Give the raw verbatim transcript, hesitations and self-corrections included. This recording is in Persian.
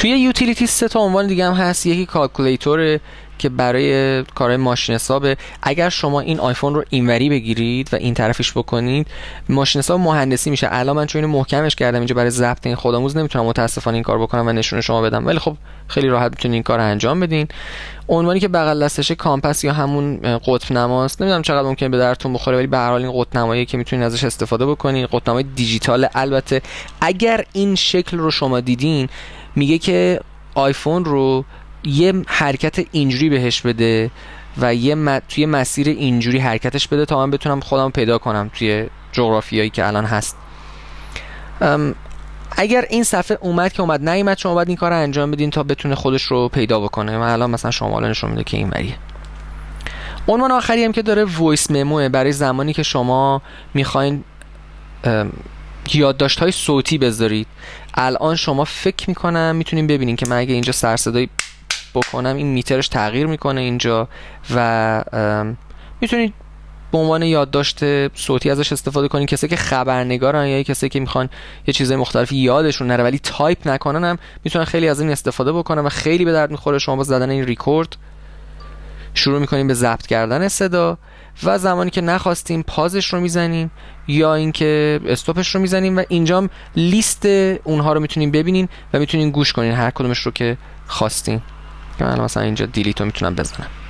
توی یوتیلیتی سه تا عنوان دیگه هم هست. یکی کالکولیتوره که برای کارهای ماشین حسابه. اگر شما این آیفون رو اینوری بگیرید و این طرفش بکنید، ماشین حساب مهندسی میشه. الان من چون اینو محکمش کردم اینجا برای ضبط این خودآموز نمیتونم متاسفانه این کار بکنم و نشون شما بدم، ولی خب خیلی راحت میتونید این کار رو انجام بدین. عنوانی که بغل دستشه کامپاس یا همون قطب نماست. نمیدونم چقدر ممکنه به درتون بخوره، ولی به هر حال این قطب نمایی که میتونید ازش استفاده بکنین، قطب نمای دیجیتال. البته اگر این شکل رو شما دیدین، میگه که آیفون رو یه حرکت اینجوری بهش بده و یه م... توی مسیر اینجوری حرکتش بده تا من بتونم خودم پیدا کنم توی جغرافیایی که الان هست. ام... اگر این صفحه اومد که اومد، نیومد شما باید این کار رو انجام بدین تا بتونه خودش رو پیدا بکنه. من الان مثلا شمال نشون میده که این وریه. عنوان آخری هم که داره وایس مموه، برای زمانی که شما میخواین یادداشت‌های صوتی بذارید. الان شما فکر میکنم میتونین ببینین که من اگه اینجا سر صدایی بکنم این میترش تغییر میکنه اینجا و میتونید به عنوان یادداشت صوتی ازش استفاده کنین. کسایی که خبرنگارن یا کسایی که میخوان یه چیزای مختلفی یادشون نره ولی تایپ نکنن هم میتونن خیلی از این استفاده بکنن و خیلی به درد میخوره. شما با زدن این ریکورد شروع میکنین به ضبط کردن صدا و زمانی که نخواستیم پازش رو میزنیم یا اینکه استاپش رو میزنیم و اینجام لیست اونها رو میتونین ببینین و میتونین گوش کنین هر کدومش رو که خواستین. که من مثلا اینجا دیلیت رو میتونم بزنم.